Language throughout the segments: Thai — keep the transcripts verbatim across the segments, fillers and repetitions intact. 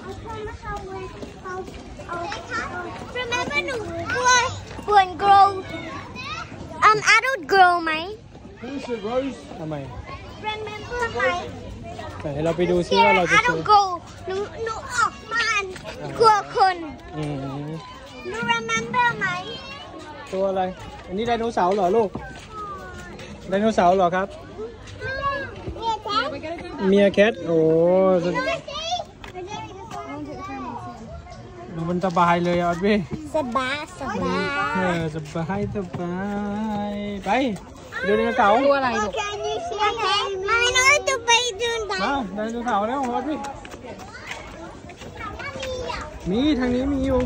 Remember หนูกลัวกวน grow um adult grow ไหมทำไม Remember ไหมไหนเราไปดูซิว่าเราจะเจอ adult grow หนูหนูออกมากลัวคนอืมหนู remember ไหมตัวอะไรอันนี้ไดโนเสาร์เหรอลูกไดโนเสาร์เหรอครับเมียแคทโอ้มันสบายเลยอ่ะพี่สบายสบายเออสบายสบายไปดูไดโนเสาร์ตัวอะไรลูกมาไม่น้อยตัวไปดูมาไดโนเสาร์แล้วฮอตพี่มีทางนี้มีอยู่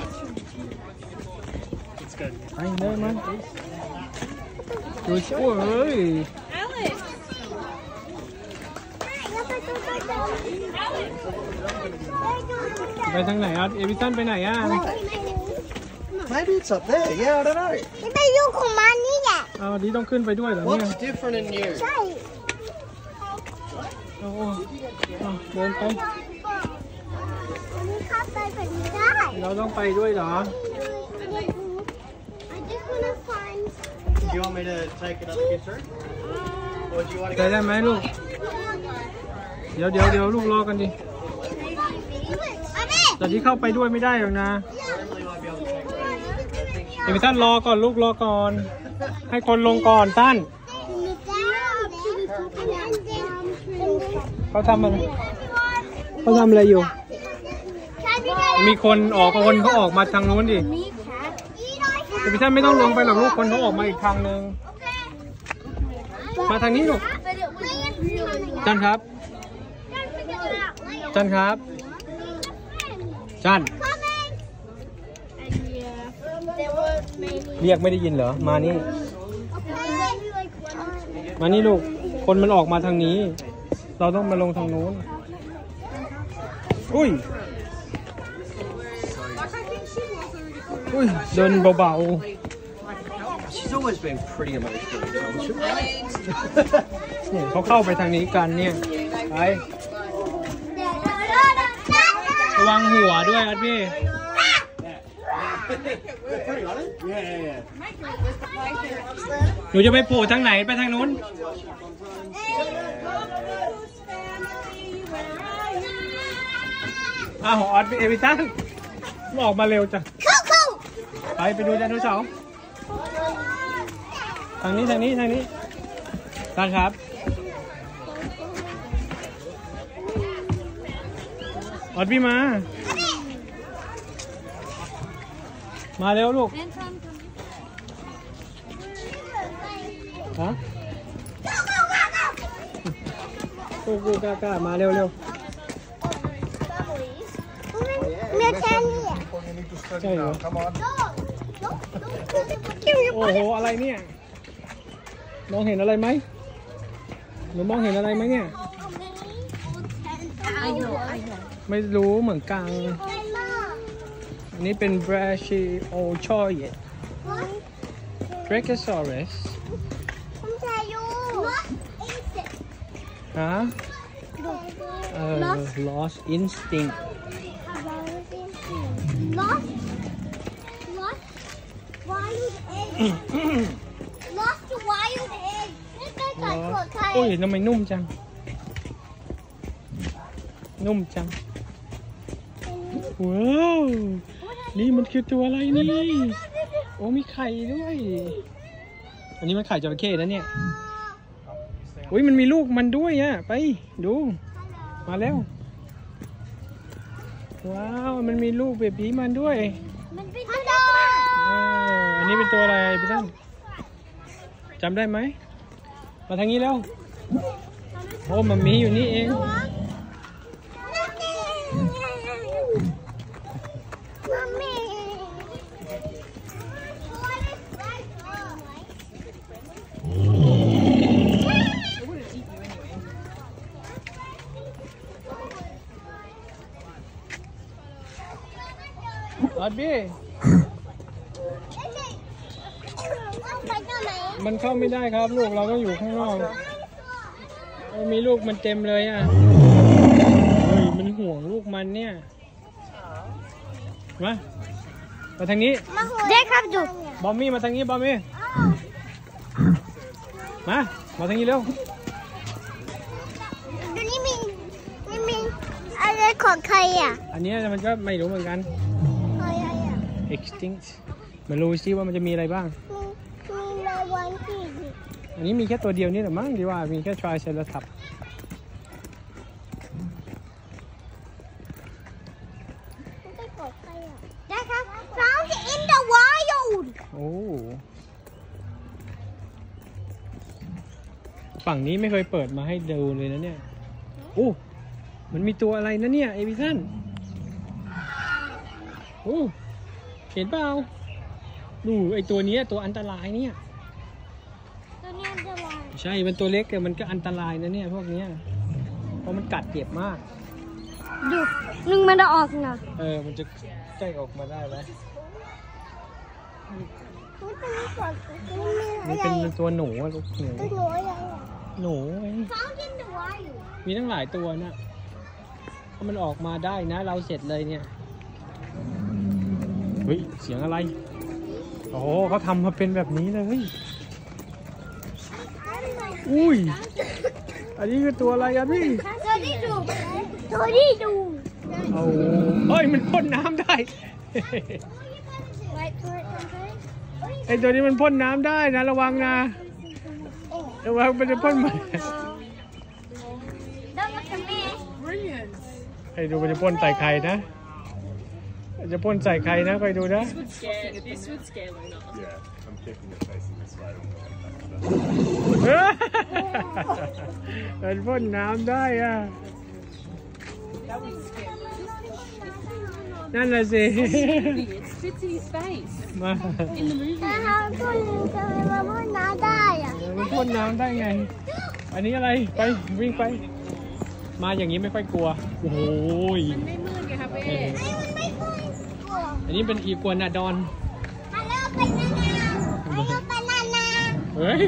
ไปเลยมั้ยดูชิโอ้ยไปทางไหนอ่ะเอวิสันไปไหนอ่ะ Maybe it's up there. Yeah, I don't know. นี่ไปอยู่ของมันนี่แหละอ้าวนี่ต้องขึ้นไปด้วยเหรอเนี่ย What's different and new? ใช่โอ้โหเดินไปเราต้องไปด้วยเหรอ Do you want me to take it up to you, sir? Or do you want to ไปได้ไหมลูกเดี๋ยวเดี๋ยวเดี๋ยวลูกรอกันดิแต่ที่เข้าไปด้วยไม่ได้หรอกนะเอวิสันรอก่อนลูกรอก่อนให้คนลงก่อนสั้นเขาทำอะไรเขาทำอะไรอยู่มีคนออกคนเขาออกมาทางนู้นดิเอวิสันไม่ต้องลงไปหรอกลูกคนเขาออกมาอีกทางนึงมาทางนี้ลูกจันครับจันครับจันเรียกไม่ได้ยินเหรอมานี่มานี่ลูกคนมันออกมาทางนี้เราต้องมาลงทางนู้นอุ้ยอุ้ยเดินเบาๆ She's always been pretty emotional. เนี่ยเขาเข้าไปทางนี้กันเนี่ยไประวังหัวด้วยอัดพี่หนูจะไปโผล่ทางไหนไปทางนู้นอ้าวออดเอวิสันออกมาเร็วจังไปไปดูไดโนเสาร์ทางนี้ทางนี้ทางนี้ท่านครับออดพี่มามาเร็วลูกฮะกูกูกล้ากล้ามาเร็วเร็วเมียแค่นี้ใช่เหรอโอ้โหอะไรเนี่ยมองเห็นอะไรไหมหนูมองเห็นอะไรไหมเนี่ยไม่รู้เหมือนกันอันนี้เป็น Brachiosaurus Brachiosaurus ฮะเอ่อ Lost Instinct Lost Lost Wild Egg Lost Wild Egg โอ้ยทำไมนุ่มจังนุ่มจังว้าวนี่มันคือตัวอะไรนี่โอ้มีไข่ด้วยอันนี้มันไข่จระเข้นะเนี่ยอุ้ยมันมีลูกมันด้วยอ่ะไปดูมาแล้วว้าวมันมีลูกเบบี้มันด้วยมันเป็นตัวอันนี้เป็นตัวอะไรพี่ตั้มจำได้ไหมมาทางนี้แล้วโอ้มันมีอยู่นี่เองออดบี้มันเข้าไม่ได้ครับลูกเราต้องอยู่ข้างนอกมีลูกมันเต็มเลยอ่ะเฮ้ยมันห่วงลูกมันมันเนี่ยมามาทางนี้เด็กครับดูบอมมี่มาทางนี้บอมมี่มามาทางนี้เร็วดูนี่มีนี่มีอะไรของใครอ่ะอันนี้มันก็ไม่รู้เหมือนกันใครอ่ะ extinct มารู้ซิว่ามันจะมีอะไรบ้างมีมีรายวันที่อันนี้มีแค่ตัวเดียวนี่แหละมั้งดีว่ามีแค่ทริเซราทอปส์ไม่ของใครอ่ะเด็กครับ found in the wild โอ้ฝั่งนี้ไม่เคยเปิดมาให้ดูเลยนะเนี่ยโอ้มันมีตัวอะไรนะเนี่ยเอวิสันโอ้เห็นเปล่าดูไอตัวนี้ตัวอันตรายเนี่ยตัวนี้จะวางใช่มันตัวเล็กแต่มันก็อันตรายนะเนี่ยพวกเนี้ยเพราะมันกัดเจ็บมากดูนึงมันจะออกนะเออมันจะใกล้ออกมาได้ไหมมันเป็นส่วนมันมันอะไรเป็นตัวหนูอะลูกหนูตัวหนูอะไรหนูไง found in the wild มีตั้งหลายตัวนะถ้ามันออกมาได้นะเราเสร็จเลยเนี่ยเฮ้ยเสียงอะไรโอ้โหเขาทำมาเป็นแบบนี้เลยอุ้ยอันนี้คือตัวอะไรอะพี่ตัวที่ดูตัวที่ดูเอาเฮ้ยมันพ่นน้ำได้ ไอตัวนี้มันพ่นน้ำได้นะระวังนะระวังมันจะพ่นมา Don't look at me ให้ดูมันจะพ่นใส่ใครนะจะพ่นใส่ใครนะคอยดูนะ This would scare Luna. Yeah, I'm kicking your face in this way. I don't know what มันพ่นน้ำได้อะ That would scare me. นั่นแหละสิ It fits in his face มา in the movie. ถ้าเขาพ่นจะมาพ่นน้ำได้อะมันพ่นน้ำได้ไง อันนี้อะไรไปวิ่งไป มาอย่างนี้ไม่ค่อยกลัวโอ้โหมันไม่มืดไงคะเป้เออมันไม่ค่อยกลัวอันนี้เป็นอีกัวนาดอนฮัลโหลบานาน่าฮัลโหลบานาน่าเฮ้ย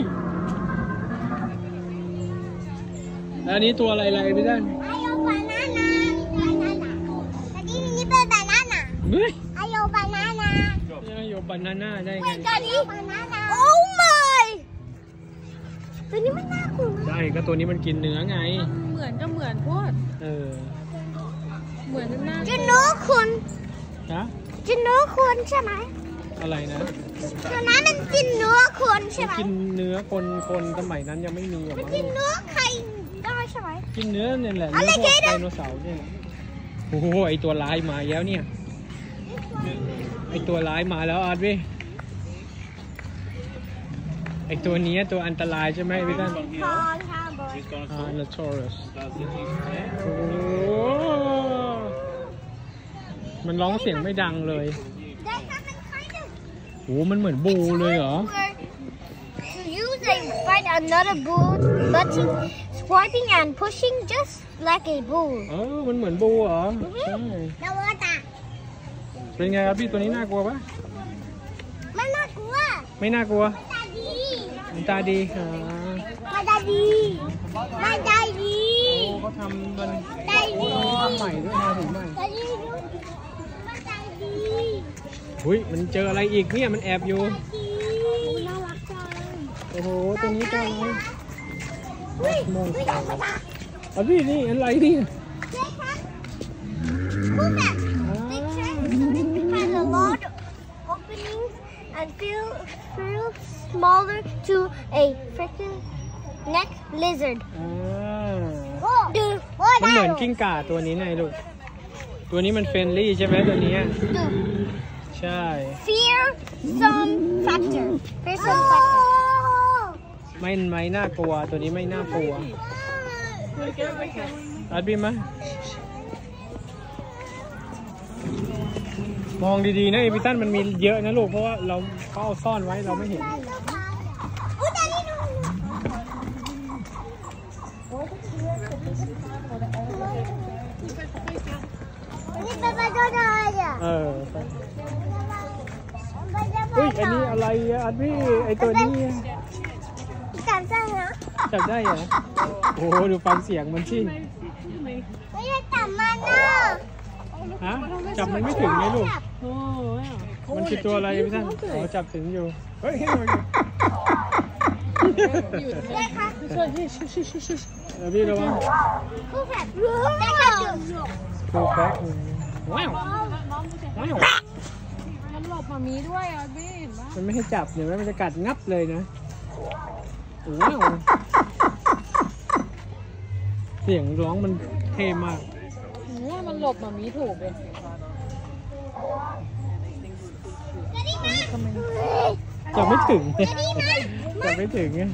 แล้วอันนี้ตัวอะไรอะไรพี่ท่านฮัลโหลบานาน่าบานาน่าแต่ที่นี่เป็นบานาน่าเฮ้ยฮัลโหลบานาน่านี่โยบานาน่าได้ไงเว้ยตัวนี้บานาน่าโอ้ my ตัวนี้มันน่ากลัวใช่ก็ตัวนี้มันกินเนื้อไงเหมือนก็เหมือนพวกเออเหมือนหน้าจะรู้คุณฮะจะรู้คุณใช่ไหมอะไรนะตัวนั้นมันกินเนื้อคนใช่ไหมกินเนื้อคนคนสมัยนั้นยังไม่มีหรอกมันมั้งกินเนื้อใครได้ใช่ไหมกินเนื้อเนี่ยแหละอะเนื้ไรอพวกกันไดโนเสาร์เนี่ยโอ้โหไอตัวร้ายมาแล้วเนี่ยไอตัวร้ายมาแล้วอาร์ตวิไอตัวนี้ตัวอันตรายใช่ไหมพี่ท่านคอนคาร์บอนอ่า Notorious โอ้มันร้องเสียงไม่ดังเลยได้ค่ะมันคล้ายกับโอ้มันเหมือนบูเลยเหรอ To use a find another bull, but swiping and pushing just like a bull. เออมันเหมือนบูเหรอใช่แล้วว่าตาเป็นไงครับพี่ตัวนี้น่ากลัวปะมันน่ากลัวไม่น่ากลัวตาดีมันตาดีค่ะมันตาดีมันตาดีโอ้เขาทำมันตาดีทำใหม่ด้วยมาถึงใหม่ตาดีมันตาดีอุ้ยมันเจออะไรอีกเนี่ยมันแอบอยู่น่ารักจังโอ้โหตัวนี้ตัวอะไรเฮ้ยเฮ้ยธรรมดาอ่ะพี่นี่อะไรนี่เจ๊ครับพูดแบบ picture has a lot of openings and feel feel smaller to a freaking neck lizard. อ่าดูมันเหมือนกิ้งก่าตัวนี้ไงลูก ตัวนี้มันเฟรนลี่ใช่ไหมตัวนี้ดูใช่ fear some factor fear some factor ไม่ไม่น่ากลัวตัวนี้ไม่น่ากลัวอัดบีมามองดีๆนะเอพิตันมันมีเยอะนะลูกเพราะว่าเราเขาเอาซ่อนไว้เราไม่เห็นอุ๊ยแต่นี่ดูนี่เป็นปลาตัวอะไรอ่ะเออเฮ้ยอันนี้อะไรอะอัดบี้ไอตัวนี้อะจำได้นะจับได้เหรอโอ้โหดูฟังเสียงมันสิไม่ได้จับมันนะจับมันไม่ถึงไงลูกโอ้ยมันคือตัวอะไรพี่ท่านอ๋อจับถึงอยู่เฮ้ยเฮ้ยเฮ้ยอยู่ได้ค่ะช่วยพี่ช่วยช่วยช่วยช่วยเดี๋ยวพี่ระวังคู่แฝดได้ค่ะโคแบ็กว้าวว้าวมันหลบมามีด้วยอ่ะพี่เห็นปะมันไม่ให้จับเดี๋ยวมันจะกัดงับเลยนะว้าวเสียงร้องมันเท่มากเนี่ยมันหลบมามีถูกเลยจับไม่ถึงจับไม่ถึงไง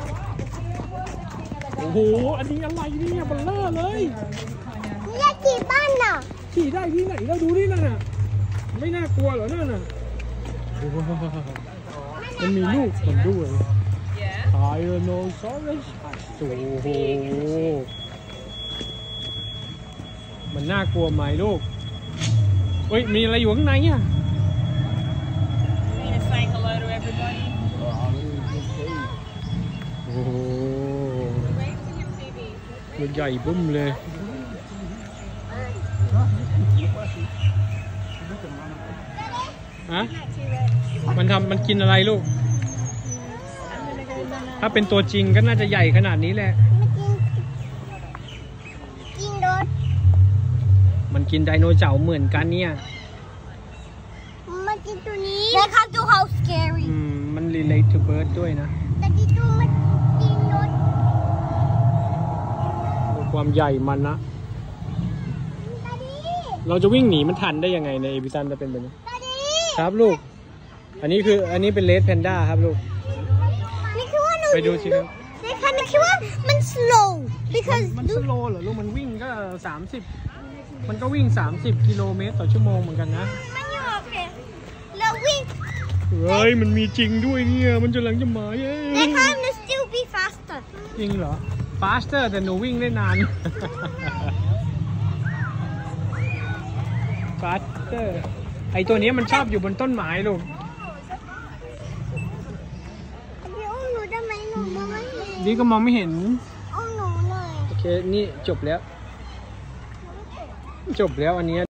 โอ้โหอันนี้อะไรเนี่ยบัลเลอร์เลยเรียกกี่บ้านน่ะขี่ได้ที่ไหนเราดูนี่นั่นน่ะไม่น่ากลัวเหรอนั่นน่ะมันมีลูกมันด้วยไทแรนโนซอรัสโอ้โหมันน่ากลัวไหมลูกเฮ้ยมีอะไรอยู่ข้างในอ่ะโอ้โหตัวใหญ่บึ้มเลยฮะมันทำมันกินอะไรลูก ถ้าเป็นตัวจริงก็น่าจะใหญ่ขนาดนี้แหละกินรถมันกินไดโนเสาร์เหมือนกันเนี่ยมากินตัวนี้ได้ค่ะดู how scary อืมมัน relate to bird ด้วยนะแต่กินตัวมันกินรถดูความใหญ่มันนะตาดีเราจะวิ่งหนีมันทันได้ยังไงในเอพิซันจะเป็นแบบนี้ตาดีครับลูก อันนี้คืออันนี้เป็นเลดแพนด้าครับลูกนี่คือว่าหนูไปดูสิครับนี่ค่ะนี่คือว่ามัน slow because มันสโลว์เหรอลูกมันวิ่งก็สามสิบมันก็วิ่งสามสิบกิโลเมตรต่อชั่วโมงเหมือนกันนะมันอยู่โอเคแล้ววิ่งเฮ้ยมันมีจริงด้วยเนี่ยมันจะหลังจะมาเย้ได้ค่ะ มัน still be faster จริงเหรอ faster แต่หนูวิ่งได้นาน faster ไอตัวนี้มันชอบอยู่บนต้นไม้ลูกพี่อุ้มหนูได้ไหมหนูมองไม่เห็นนี่ก็มองไม่เห็นอุ้มหนูหน่อยโอเค นี่จบแล้ว จบแล้วอันนี้